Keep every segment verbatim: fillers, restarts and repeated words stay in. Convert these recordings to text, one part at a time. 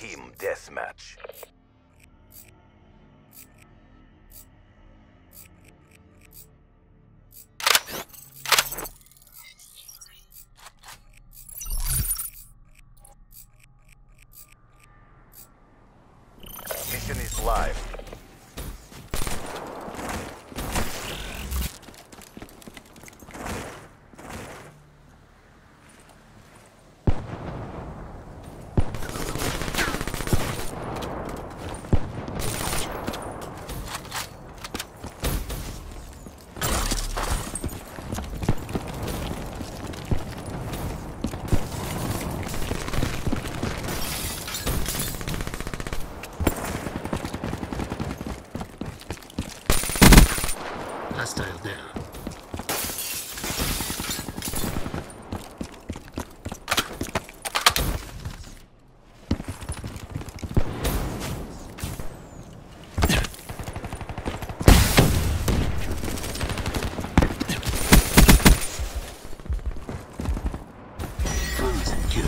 Team deathmatch. Mission is live. Hostile down. Frozen kill.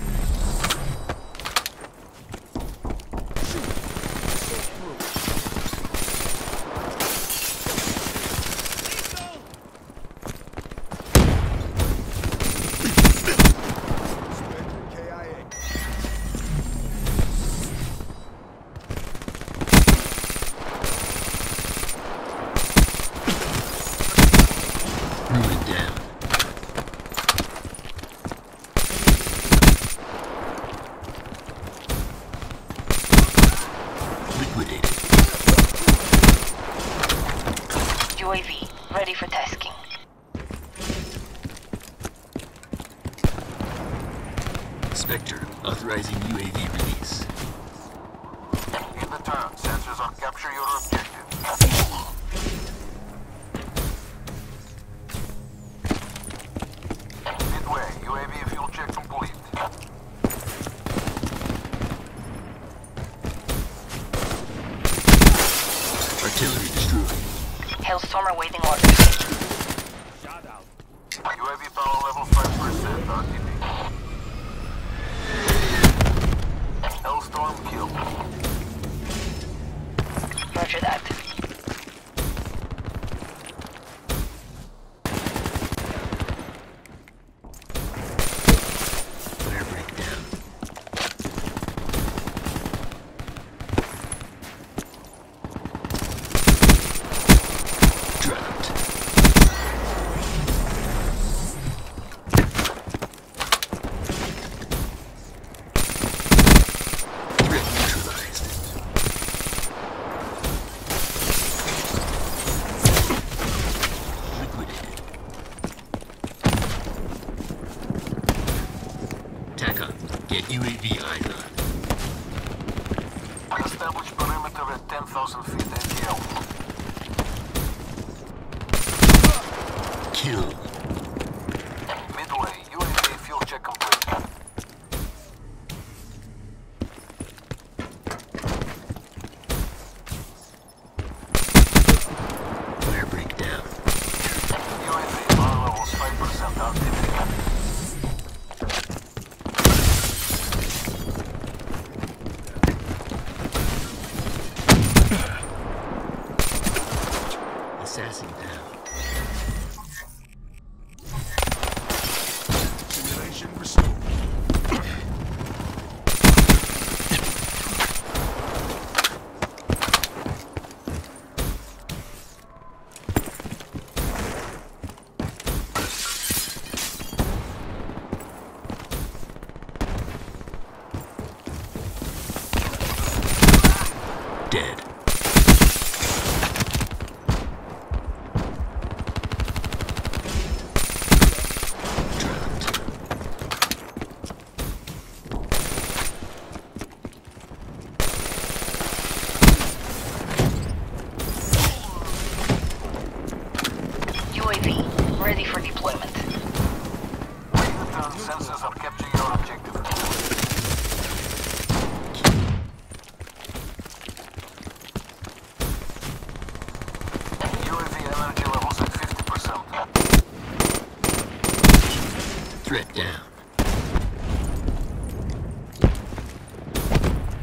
Ruin down. Liquidated. U A V, ready for tasking. Spectre, authorizing U A V release. In the turn, sensors on capture your objective. Midway, U A V fuel check complete. Artillery destroyed. Hellstorm awaiting orders. U A V power level five percent R T B. Hellstorm killed. Roger that. Flare breakdown. Dropped. Threat neutralized. Liquidated. Tac on. Get U A V eyes on. Establish perimeter at ten thousand feet A T L. Kill. Midway, U A V fuel check complete. Flare breakdown. U A V power levels five percent R T B. Assassin down. Simulation restored. Dead. Dropped. U A V, ready for deployment. Wait the turn, sensors are capturing your objective. U A V energy levels at fifty percent. Threat down.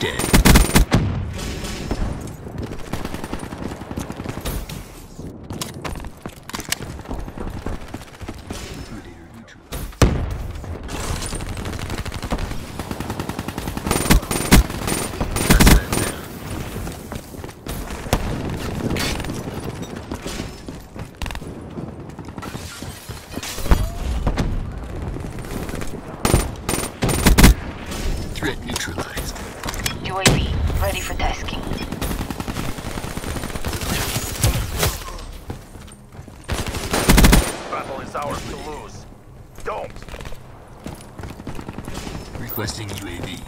dead. Liquidator neutralized. Hostile down. Threat neutralized. U A V, ready for tasking. Battle is ours to lose. Don't! Requesting U A V.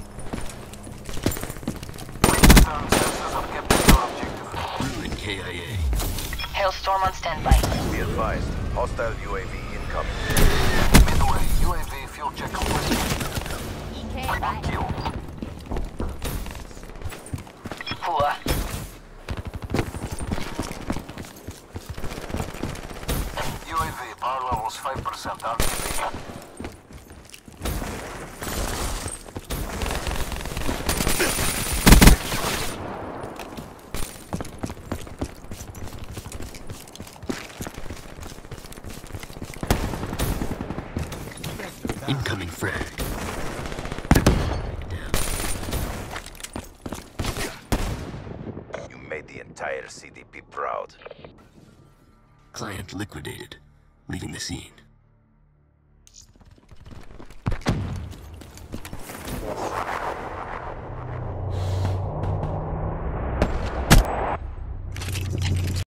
Confirm sensors have captured your objective. Ruin K I A. Hailstorm on standby. Be advised. Hostile U A V incoming. Midway, U A V fuel check complete. One kill. Hua. U A V power levels five percent R T B. Incoming frag. Down. You made the entire C D P proud. Client liquidated, leaving the scene.